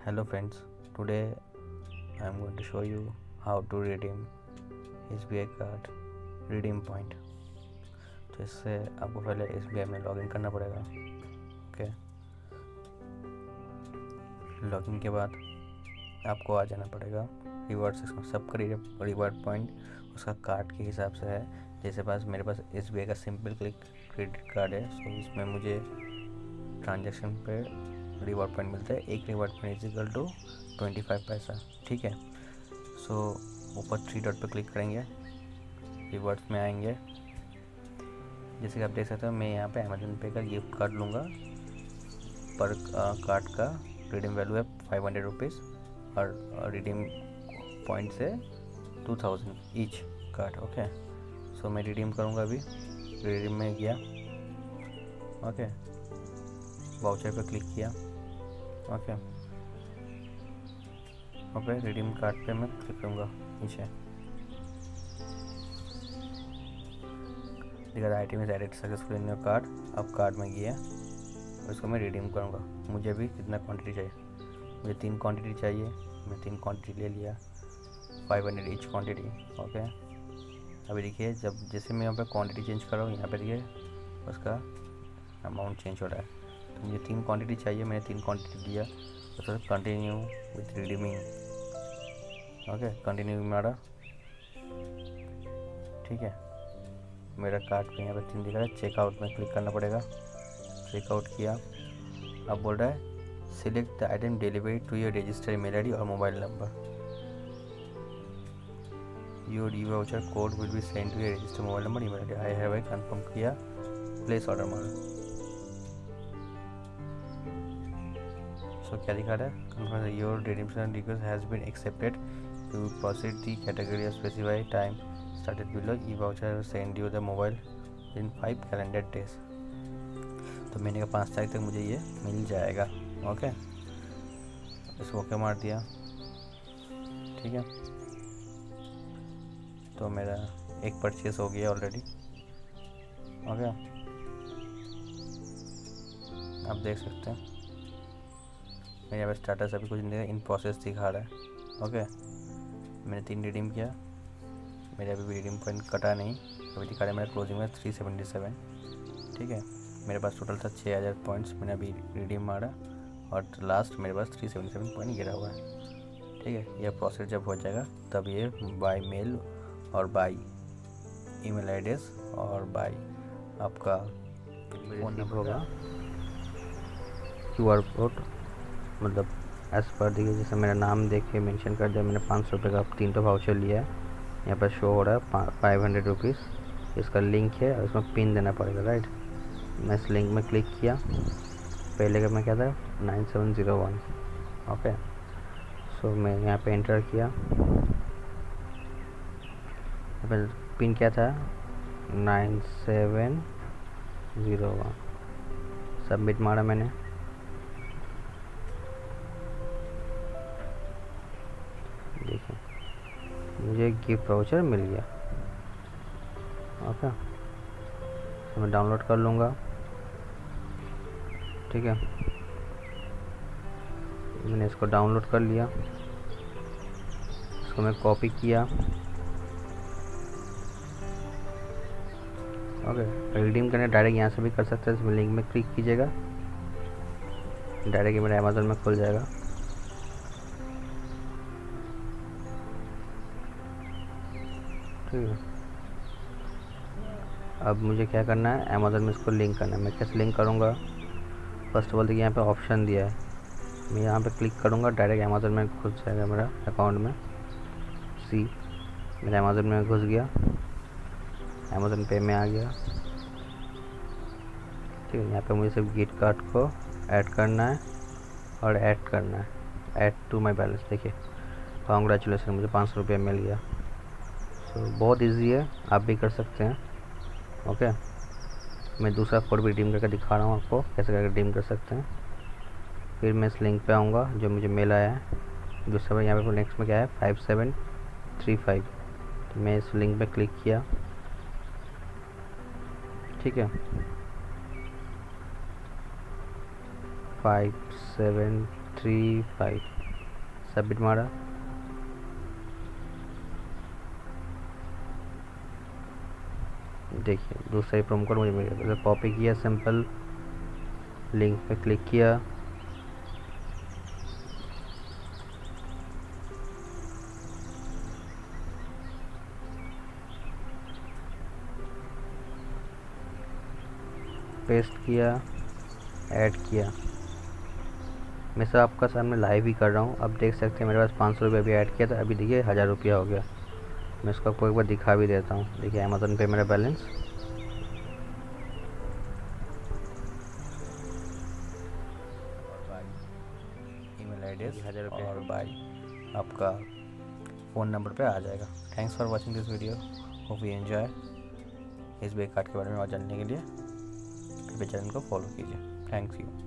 Hello friends, today I am going to show you how to redeem SBI card redeem point। तो इससे आपको पहले SBI में login करना पड़ेगा। ओके, लॉगिन के बाद आपको आ जाना पड़ेगा रिवार्ड सिस्टम। सबका रिवार्ड पॉइंट उसका कार्ड के हिसाब से है। जैसे मेरे पास SBI का सिंपल क्लिक क्रेडिट कार्ड है, सो इसमें मुझे ट्रांजैक्शन पे रिवार्ड पॉइंट मिलता है। एक रिवार्ड पॉइंट इक्वल टू 25 पैसा। ठीक है, सो ऊपर 3 डॉट पर क्लिक करेंगे, रिवार्ड्स में आएंगे। जैसे कि आप देख सकते हो, मैं यहाँ पे अमेजन पे का गिफ्ट कार्ड लूँगा। पर कार्ड का रिडीम वैल्यू है 500 रुपीज़ और रिडीम पॉइंट से 2000 ईच कार्ड। ओके, सो मैं रिडीम करूँगा। अभी रिडीम में गया, ओके, वाउचर पे क्लिक किया। ओके, ओके, रिडीम कार्ड पे मैं क्लिक करूँगा नीचे। दिखा रहा item is added successful in your card. अब कार्ड में गया, उसको मैं रिडीम करूँगा। मुझे अभी कितना क्वांटिटी चाहिए? मुझे 3 क्वांटिटी चाहिए। मैं 3 क्वांटिटी ले लिया, 500 ईच क्वांटिटी। ओके, अभी देखिए, जैसे मैं यहाँ पे क्वांटिटी चेंज कर रहा हूँ, यहाँ पे देखिए उसका अमाउंट चेंज हो रहा है। तो मुझे 3 क्वांटिटी चाहिए, मैंने 3 क्वांटिटी दिया। उसके continue with redeeming. Okay, continue मारा। ठीक है, मेरा कार्ड पे यहाँ पे 3 दिख रहा है। चेकआउट में क्लिक करना पड़ेगा। चेकआउट किया। अब बोल रहा है select the item delivery to your registered email ID और mobile number. Your e voucher code will be send to your registered mobile number email ID. I have confirm किया, प्लेस ऑर्डर मारा। So क्या दिखा रहा है? Confirm your redemption request has been accepted. You proceed the category of specified time started below. E voucher send you the mobile in 5 calendar days. तो महीने का 5 तारीख तक मुझे ये मिल जाएगा। ओके, इसको ओके मार दिया। ठीक है, तो मेरा एक परचेस हो गया ऑलरेडी। ओके, आप देख सकते हैं मेरे यहाँ पे स्टाटस अभी कुछ नहीं, इन प्रोसेस दिखा रहा है। ओके, मैंने 3 रिडीम किया, मेरे अभी रिडीम पॉइंट कटा नहीं। अभी दिखा रहा है मेरा क्लोजिंग में 377। ठीक है, मेरे पास टोटल था 6000 पॉइंट्स। मैंने अभी रिडीम मारा और लास्ट मेरे पास 377 पॉइंट गिरा हुआ है। ठीक है, यह प्रोसेस जब हो जाएगा तब ये बाय मेल और बाय ईमेल एड्रेस और बाय आपका फ़ोन नंबर होगा QR कोड, मतलब एज पर देखिए, जैसे मेरा नाम देख के मेंशन कर दिया। मैंने 500 रुपये का 3 तो वाउचर लिया है। यहाँ पर शो हो रहा है 500 रुपीज़। इसका लिंक है और इसमें पिन देना पड़ेगा, राइट। मैं इस लिंक में क्लिक किया। पहले का मैं क्या था 9701। ओके, सो मैं यहाँ पे एंटर किया। यहाँ पे पिन क्या था 9701। सबमिट मारा मैंने। देखिए, मुझे गिफ्ट वाउचर मिल गया। ओके, तो मैं डाउनलोड कर लूँगा। ठीक है, मैंने इसको डाउनलोड कर लिया। इसको मैं कॉपी किया। ओके, रिडीम करने डायरेक्ट यहाँ से भी कर सकते हैं। इसमें लिंक में क्लिक कीजिएगा, डायरेक्ट मेरा अमेज़न में खुल जाएगा। ठीक है, अब मुझे क्या करना है, अमेज़न में इसको लिंक करना है। मैं कैसे लिंक करूँगा? फर्स्ट ऑफ ऑल देखिए, यहाँ पे ऑप्शन दिया है। मैं यहाँ पे क्लिक करूँगा, डायरेक्ट अमेज़न में घुस जाएगा मेरा अकाउंट में। मेरा अमेज़न में घुस गया, अमेज़न पे में आ गया। ठीक है, यहाँ पे मुझे सिर्फ गिफ्ट कार्ड को ऐड करना है और ऐड करना है, ऐड टू माई बैलेंस। देखिए, कॉन्ग्रेचुलेसन, मुझे 500 रुपया मिल गया। सो बहुत इजी है, आप भी कर सकते हैं। ओके, मैं दूसरा कोड भी रिडीम करके दिखा रहा हूँ आपको कैसे करके रिडीम कर सकते हैं। फिर मैं इस लिंक पे आऊँगा जो मुझे मेल आया है। दूसरा यहाँ पे नेक्स्ट में क्या है 5735। तो मैं इस लिंक पे क्लिक किया। ठीक है, 5735 35 सबमिट मारा। देखिए दूसरा प्रोमो कोड मुझे मिल गया। कॉपी किया, सिंपल लिंक पे क्लिक किया, पेस्ट किया, ऐड किया। मैं सब आपका सामने लाइव ही कर रहा हूँ। अब देख सकते हैं मेरे पास 500 रुपये अभी ऐड किया था, अभी देखिए 1000 रुपया हो गया। मैं इसको आपको एक बार दिखा भी देता हूँ। देखिए अमेज़न पे मेरा बैलेंस, ईमेल एड्रेस 1000 रुपये और बाय आपका फ़ोन नंबर पे आ जाएगा। Thanks for watching this video, hope you enjoy. SBI card के बारे में और जानने के लिए कृपया चैनल को फॉलो कीजिए। Thanks you.